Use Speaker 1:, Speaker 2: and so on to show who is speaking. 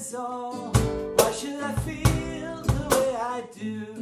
Speaker 1: is all. Why should I feel the way I do?